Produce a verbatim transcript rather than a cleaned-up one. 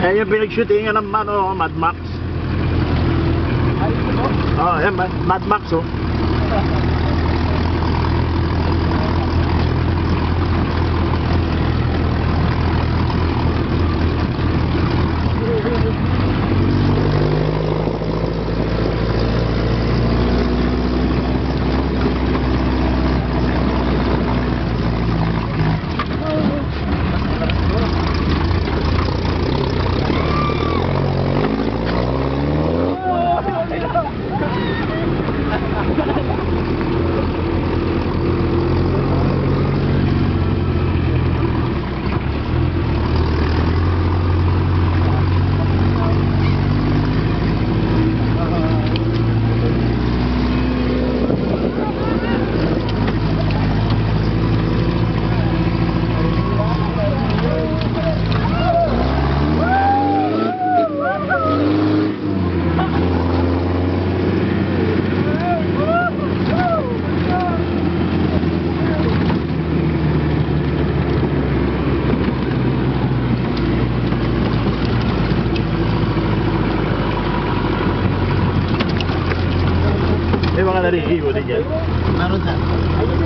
Yan yung pinag-shootingan ng ano, Mad Max. Oh, yan, Mad Max, oh. May mga narihigo din yan. Meron na.